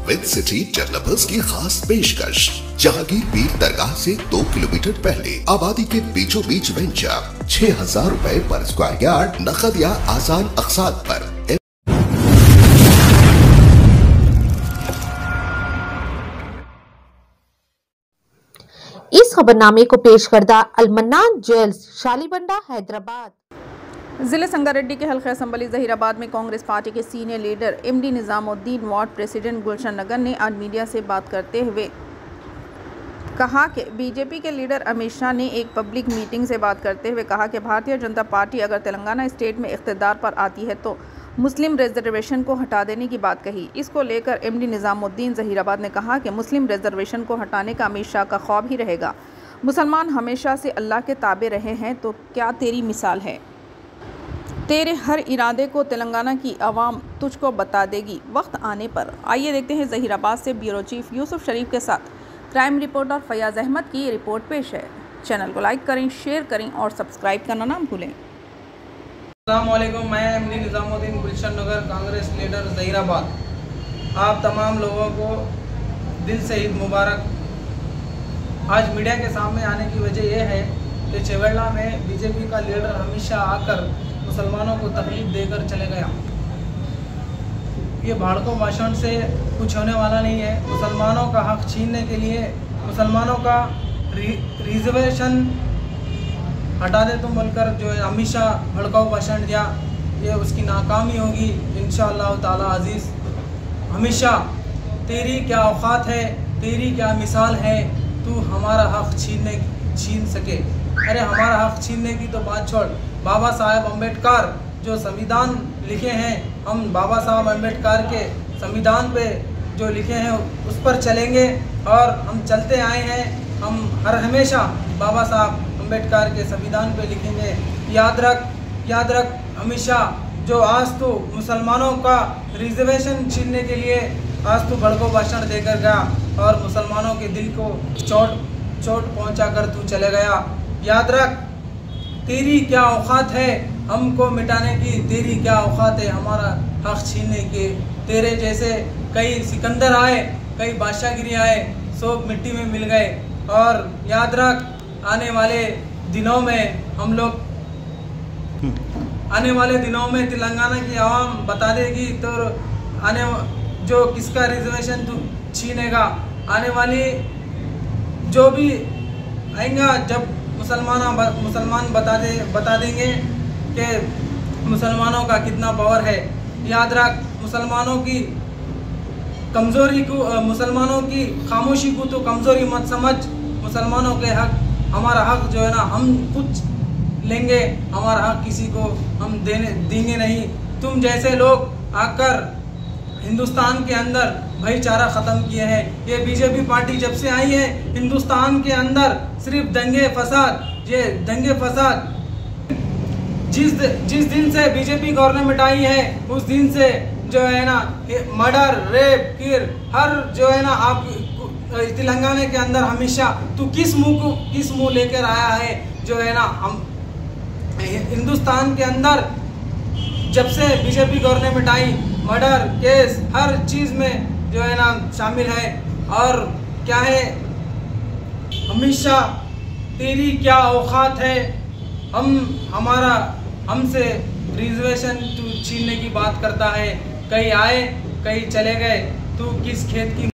With city developers की खास पेशकश। जहांगीर पीर दरगाह से 2 किलोमीटर पहले आबादी के बीचों बीच वेंचर 6,000 रुपए पर स्क्वायर यार्ड, नकद या आसान अक़सात पर। इस खबरनामे को पेश करदा अलमन्नान ज्वेल्स, शालीबंडा, हैदराबाद। जिले संगारेड्डी के हल्का असम्बली ज़हीराबाद में कांग्रेस पार्टी के senior leader MD Nizamuddin, ward president Gulshan Nagar ने आज मीडिया से बात करते हुए कहा कि बीजेपी के लीडर अमित शाह ने एक पब्लिक मीटिंग से बात करते हुए कहा कि भारतीय जनता पार्टी अगर तेलंगाना स्टेट में इक़्तिदार पर आती है तो मुस्लिम रिजर्वेशन को हटा देने की बात कही। इसको लेकर MD निज़ामुद्दीन ज़हीराबाद ने कहा कि मुस्लिम रिजर्वेशन को हटाने का अमित शाह का ख्वाब ही रहेगा। मुसलमान हमेशा से अल्लाह के ताबे रहे हैं, तो क्या तेरी मिसाल है। तेरे हर इरादे को तेलंगाना की आवाम तुझको बता देगी वक्त आने पर। आइए देखते हैं ज़हीराबाद से ब्यूरो चीफ यूसुफ शरीफ के साथ क्राइम रिपोर्टर फयाज़ अहमद की ये रिपोर्ट पेश है। चैनल को लाइक करें, शेयर करें और सब्सक्राइब करना ना भूलें। अस्सलामुअलैकुम, मैं MD निज़ामुद्दीन, गुलशन नगर, कांग्रेस लीडर ज़हीराबाद। आप तमाम लोगों को दिल से ईद मुबारक। आज मीडिया के सामने आने की वजह यह है कि चेवड़ला में बीजेपी का लीडर हमेशा आकर मुसलमानों को तकलीफ देकर चले गया। ये भाड़कों भाषण से कुछ होने वाला नहीं है। मुसलमानों का हक छीनने के लिए मुसलमानों का रिजर्वेशन हटा दे तुम बोलकर जो है अमित शाह भड़काऊ भाषण दिया, ये उसकी नाकामी होगी इंशाअल्लाह ताला अजीज़। अमित शाह, तेरी क्या औकात है, तेरी क्या मिसाल है, तू हमारा हक छीन सके। अरे हमारा हक छीनने की तो बात छोड़, बाबा साहब अम्बेडकर जो संविधान लिखे हैं, हम बाबा साहब अम्बेडकर के संविधान पे जो लिखे हैं उस पर चलेंगे और हम चलते आए हैं। हम हर हमेशा बाबा साहब अम्बेडकर के संविधान पे लिखेंगे। याद रख अमित शाह, जो आज तो मुसलमानों का रिजर्वेशन छीनने के लिए आज तो भड़को भाषण देकर गया और मुसलमानों के दिल को चोट पहुंचा कर तू चले गया। याद रख, तेरी क्या औकात है हमको मिटाने की, तेरी क्या औकात है हमारा हक छीनने के। तेरे जैसे कई सिकंदर आए, कई बादशाहगिरी आए, सब मिट्टी में मिल गए। और याद रख, आने वाले दिनों में तेलंगाना की आवाम बता देगी तो जो किसका रिजर्वेशन तू छीनेगा। आने वाली जो भी आएगा, जब मुसलमान बता देंगे कि मुसलमानों का कितना पावर है। याद रख, मुसलमानों की खामोशी को तो कमज़ोरी मत समझ। मुसलमानों के हक, हमारा हक जो है ना, हम कुछ लेंगे, हमारा हक किसी को हम देंगे नहीं। तुम जैसे लोग आकर हिंदुस्तान के अंदर भाईचारा ख़त्म किए हैं। ये बीजेपी पार्टी जब से आई है हिंदुस्तान के अंदर सिर्फ दंगे फसाद। जिस दिन से बीजेपी गवर्नमेंट आई है उस दिन से जो है ना मर्डर, रेप, किर, हर जो है ना आप तेलंगाना के अंदर हमेशा तू किस मुंह लेकर आया है। जो है ना हम हिंदुस्तान के अंदर जब से बीजेपी गवर्नमेंट आई, मर्डर केस हर चीज़ में जो है ना शामिल है। और क्या है अमित शाह, तेरी क्या औकात है, हमसे रिजर्वेशन तू छीनने की बात करता है। कई आए कई चले गए, तू किस खेत की